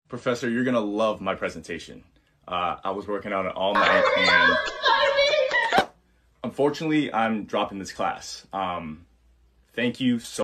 Professor, you're gonna love my presentation. I was working on it all night, and unfortunately, I'm dropping this class. Thank you so